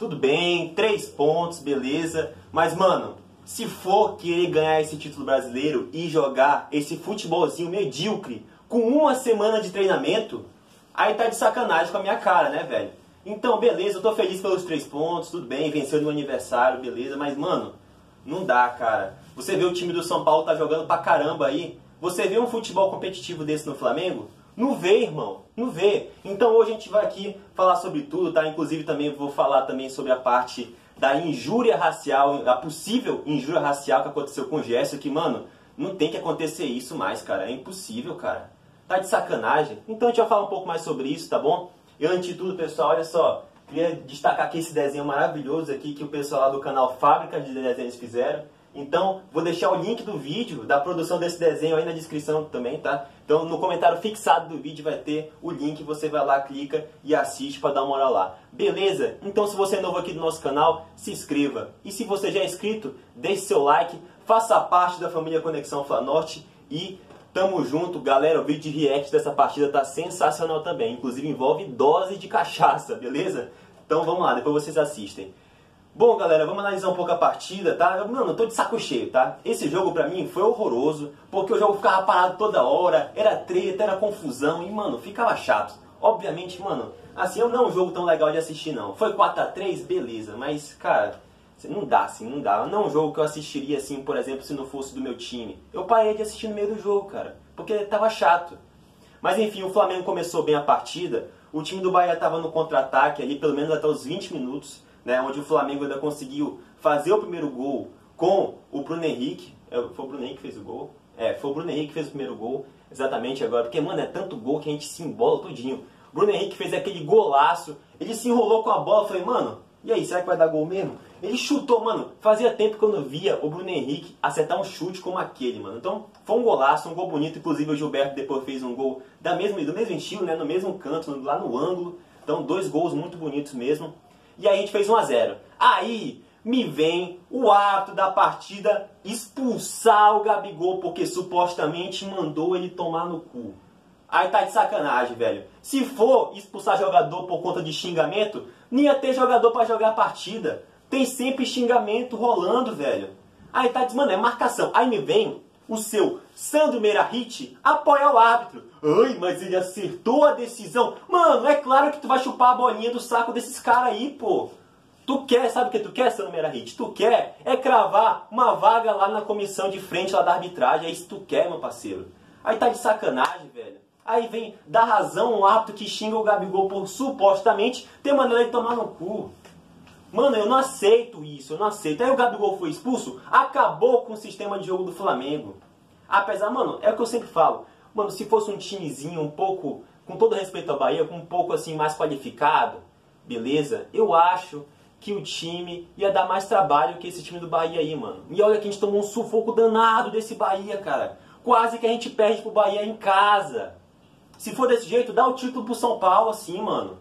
tudo bem, 3 pontos, beleza. Mas, mano, se for querer ganhar esse título brasileiro e jogar esse futebolzinho medíocre com uma semana de treinamento, aí tá de sacanagem com a minha cara, né, velho? Então, beleza, eu tô feliz pelos 3 pontos, tudo bem, venceu no meu aniversário, beleza. Mas, mano, não dá, cara. Você vê o time do São Paulo tá jogando pra caramba aí. Você vê um futebol competitivo desse no Flamengo? Não vê, irmão. Não vê. Então hoje a gente vai aqui falar sobre tudo, tá? Inclusive também vou falar também sobre a parte da injúria racial, a possível injúria racial que aconteceu com o Gerson, que, mano, não tem que acontecer isso mais, cara. É impossível, cara. Tá de sacanagem. Então a gente vai falar um pouco mais sobre isso, tá bom? E antes de tudo, pessoal, olha só. Queria destacar aqui esse desenho maravilhoso aqui que o pessoal lá do canal Fábrica de Desenhos fizeram. Então, vou deixar o link do vídeo, da produção desse desenho aí na descrição também, tá? Então, no comentário fixado do vídeo vai ter o link, você vai lá, clica e assiste pra dar uma moral lá. Beleza? Então, se você é novo aqui do nosso canal, se inscreva. E se você já é inscrito, deixe seu like, faça parte da família Conexão Flanorte e tamo junto, galera. O vídeo de react dessa partida tá sensacional também. Inclusive, envolve dose de cachaça, beleza? Então, vamos lá, depois vocês assistem. Bom, galera, vamos analisar um pouco a partida, tá? Mano, eu tô de saco cheio, tá? Esse jogo pra mim foi horroroso, porque o jogo ficava parado toda hora, era treta, era confusão e, mano, ficava chato. Obviamente, mano, assim, não é um jogo tão legal de assistir, não. Foi 4 a 3, beleza, mas, cara, não dá, assim, não dá. Não é um jogo que eu assistiria, assim, por exemplo, se não fosse do meu time. Eu parei de assistir no meio do jogo, cara, porque tava chato. Mas, enfim, o Flamengo começou bem a partida, o time do Bahia tava no contra-ataque ali, pelo menos até os 20 minutos, né, onde o Flamengo ainda conseguiu fazer o primeiro gol com o Bruno Henrique. Foi o Bruno Henrique que fez o gol? Foi o Bruno Henrique que fez o primeiro gol, exatamente agora. Porque, mano, é tanto gol que a gente se embola tudinho. O Bruno Henrique fez aquele golaço, ele se enrolou com a bola, eu falei, mano, e aí, será que vai dar gol mesmo? Ele chutou, mano, fazia tempo que eu não via o Bruno Henrique acertar um chute como aquele, mano. Então, foi um golaço, um gol bonito, inclusive o Gilberto depois fez um gol do mesmo estilo, né, no mesmo canto, lá no ângulo. Então, 2 gols muito bonitos mesmo. E aí a gente fez 1 a 0. Aí me vem o árbitro da partida expulsar o Gabigol porque supostamente mandou ele tomar no cu. Aí tá de sacanagem, velho. Se for expulsar jogador por conta de xingamento, nem ia ter jogador pra jogar a partida. Tem sempre xingamento rolando, velho. Aí tá de... Mano, é marcação. Aí me vem o seu Sandro Meirahit apoia o árbitro. Ai, mas ele acertou a decisão. Mano, é claro que tu vai chupar a bolinha do saco desses caras aí, pô. Tu quer, sabe o que tu quer, Sandro Meirahit? Tu quer é cravar uma vaga lá na comissão de frente lá da arbitragem. É isso que tu quer, meu parceiro. Aí tá de sacanagem, velho. Aí vem dar razão um árbitro que xinga o Gabigol por supostamente ter mandado ele tomar no cu. Mano, eu não aceito isso, eu não aceito. Aí o Gabigol foi expulso, acabou com o sistema de jogo do Flamengo. Apesar, mano, é o que eu sempre falo. Mano, se fosse um timezinho um pouco, com todo respeito ao Bahia, com um pouco assim mais qualificado, beleza? Eu acho que o time ia dar mais trabalho que esse time do Bahia aí, mano. E olha que a gente tomou um sufoco danado desse Bahia, cara. Quase que a gente perde pro Bahia em casa. Se for desse jeito, dá o título pro São Paulo assim, mano.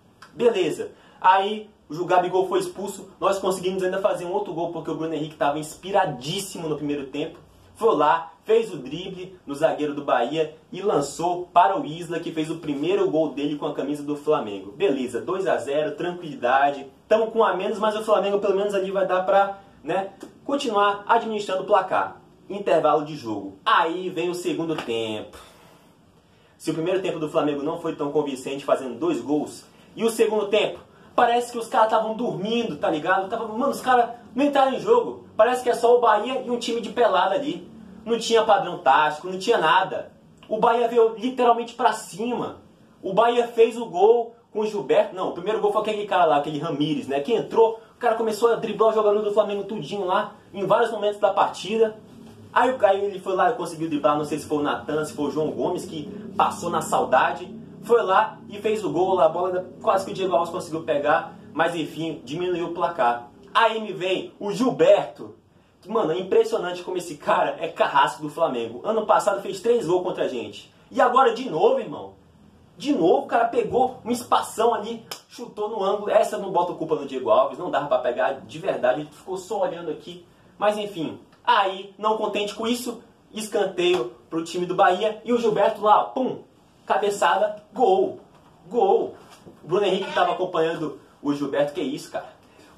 Beleza. Aí o Gabigol foi expulso, nós conseguimos ainda fazer um outro gol porque o Bruno Henrique estava inspiradíssimo no primeiro tempo. Foi lá, fez o drible no zagueiro do Bahia e lançou para o Isla, que fez o primeiro gol dele com a camisa do Flamengo. Beleza, 2 a 0, tranquilidade. Estamos com um a menos, mas o Flamengo pelo menos ali vai dar para, né, continuar administrando o placar. Intervalo de jogo. Aí vem o segundo tempo. Se o primeiro tempo do Flamengo não foi tão convincente, fazendo 2 gols, e o segundo tempo, parece que os caras estavam dormindo, tá ligado? Mano, os caras não entraram em jogo. Parece que é só o Bahia e um time de pelada ali. Não tinha padrão tático, não tinha nada. O Bahia veio literalmente pra cima. O Bahia fez o gol com o Gilberto. Não, o primeiro gol foi aquele cara lá, aquele Ramírez, né? Que entrou, o cara começou a driblar o jogador do Flamengo tudinho lá, em vários momentos da partida. Aí ele foi lá e conseguiu driblar, não sei se foi o Natan, se foi o João Gomes, que passou na saudade. Foi lá e fez o gol, a bola quase que o Diego Alves conseguiu pegar, mas enfim, diminuiu o placar. Aí me vem o Gilberto, que, mano, é impressionante como esse cara é carrasco do Flamengo. Ano passado fez 3 gols contra a gente. E agora de novo, irmão. De novo o cara pegou um espação ali, chutou no ângulo. Essa eu não boto culpa no Diego Alves, não dava pra pegar de verdade, ele ficou só olhando aqui. Mas enfim, aí, não contente com isso, escanteio pro time do Bahia e o Gilberto lá, pum, cabeçada, gol, gol. O Bruno Henrique estava acompanhando o Gilberto, que isso, cara.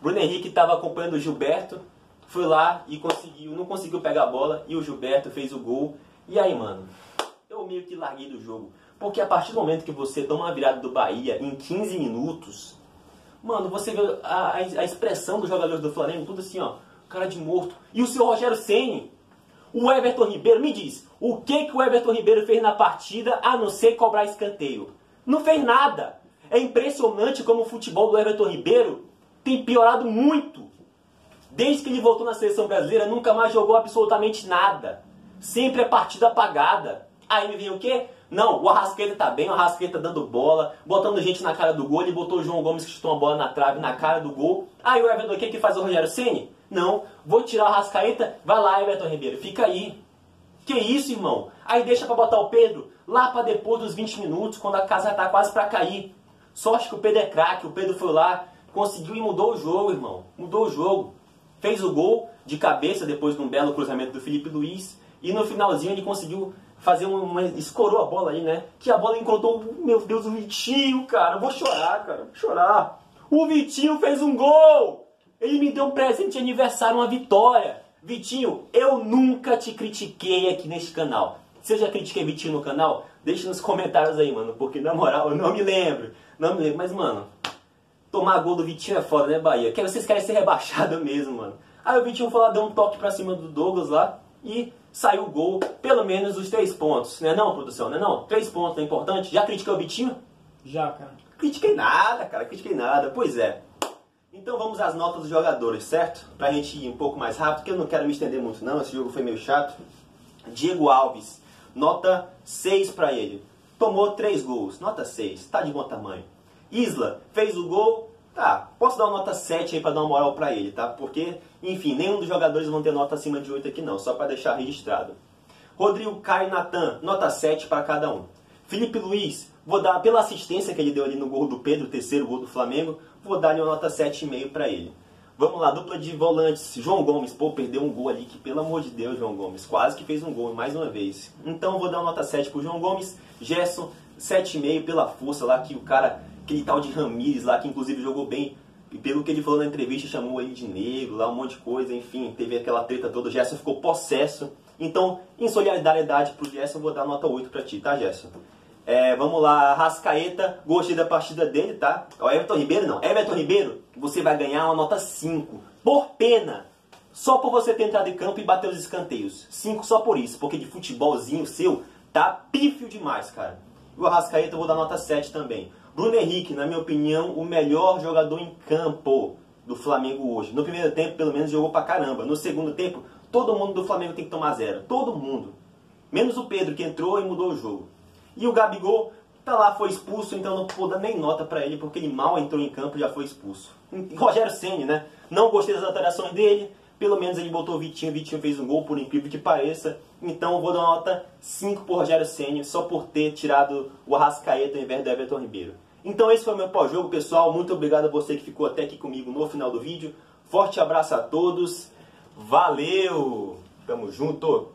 Bruno Henrique estava acompanhando o Gilberto, foi lá e não conseguiu pegar a bola, e o Gilberto fez o gol. E aí, mano, eu meio que larguei do jogo. Porque a partir do momento que você toma uma virada do Bahia em 15 minutos, mano, você vê a expressão dos jogadores do Flamengo, tudo assim, ó, cara de morto. E o seu Rogério Ceni, o Everton Ribeiro, me diz, o que o Everton Ribeiro fez na partida a não ser cobrar escanteio? Não fez nada. É impressionante como o futebol do Everton Ribeiro tem piorado muito. Desde que ele voltou na seleção brasileira, nunca mais jogou absolutamente nada. Sempre é partida apagada. Aí me vem o quê? Não, o Arrascaeta tá bem, o Arrascaeta dando bola, botando gente na cara do gol, ele botou o João Gomes que chutou uma bola na trave, na cara do gol. Aí o Everton, o que faz o Rogério Ceni? Não, vou tirar o Arrascaeta, vai lá Everton Ribeiro, fica aí. Que isso, irmão? Aí deixa pra botar o Pedro lá pra depois dos 20 minutos, quando a casa tá quase pra cair. Sorte que o Pedro é craque, o Pedro foi lá, conseguiu e mudou o jogo, irmão. Mudou o jogo. Fez o gol de cabeça depois de um belo cruzamento do Felipe Luiz. E no finalzinho ele conseguiu fazer escorou a bola aí, né? Que a bola encontrou, meu Deus, o Vitinho, cara. Eu vou chorar, cara. Vou chorar. O Vitinho fez um gol! Ele me deu um presente de aniversário, uma vitória. Vitinho, eu nunca te critiquei aqui neste canal. Se eu já critiquei Vitinho no canal, deixa nos comentários aí, mano. Porque, na moral, eu não me lembro. Não me lembro, mas, mano, tomar gol do Vitinho é foda, né, Bahia? Que vocês querem ser rebaixado mesmo, mano. Aí o Vitinho foi lá, deu um toque pra cima do Douglas lá e saiu o gol, pelo menos os 3 pontos. Não é não, produção? Não é não? 3 pontos é importante. Já criticou o Vitinho? Já, cara. Critiquei nada, cara. Critiquei nada. Pois é. Então vamos às notas dos jogadores, certo? Pra gente ir um pouco mais rápido, porque eu não quero me estender muito não. Esse jogo foi meio chato. Diego Alves, nota 6 pra ele. Tomou 3 gols, nota 6. Tá de bom tamanho. Isla, fez o gol. Tá, posso dar uma nota 7 aí pra dar uma moral pra ele, tá? Porque, enfim, nenhum dos jogadores vão ter nota acima de 8 aqui não, só pra deixar registrado. Rodrigo Caio e Natan, nota 7 pra cada um. Felipe Luiz, vou dar, pela assistência que ele deu ali no gol do Pedro, o terceiro gol do Flamengo, vou dar-lhe uma nota 7,5 pra ele. Vamos lá, dupla de volantes. João Gomes, pô, perdeu um gol ali que, pelo amor de Deus, João Gomes, quase que fez um gol mais uma vez. Então vou dar uma nota 7 pro João Gomes. Gerson, 7,5 pela força lá que o cara, aquele tal de Ramires lá, que inclusive jogou bem, e pelo que ele falou na entrevista, chamou ele de negro, lá um monte de coisa, enfim, teve aquela treta toda, o Gerson ficou possesso. Então, em solidariedade pro Gerson, vou dar nota 8 pra ti, tá, Gerson? Vamos lá, Arrascaeta, gostei da partida dele, tá? O Everton Ribeiro não, Everton Ribeiro, você vai ganhar uma nota 5, por pena, só por você ter entrado em campo e bater os escanteios. 5 só por isso, porque de futebolzinho seu, tá pífio demais, cara. E o Arrascaeta eu vou dar nota 7 também. Bruno Henrique, na minha opinião, o melhor jogador em campo do Flamengo hoje. No primeiro tempo, pelo menos, jogou pra caramba. No segundo tempo, todo mundo do Flamengo tem que tomar 0. Todo mundo. Menos o Pedro, que entrou e mudou o jogo. E o Gabigol, tá lá, foi expulso, então não vou dar nem nota pra ele, porque ele mal entrou em campo e já foi expulso. Rogério Ceni, né? Não gostei das alterações dele. Pelo menos ele botou o Vitinho fez um gol, por incrível que pareça. Então eu vou dar uma nota 5 pro Rogério Ceni, só por ter tirado o Arrascaeta ao invés do Everton Ribeiro. Então esse foi o meu pós-jogo, pessoal. Muito obrigado a você que ficou até aqui comigo no final do vídeo. Forte abraço a todos. Valeu! Tamo junto!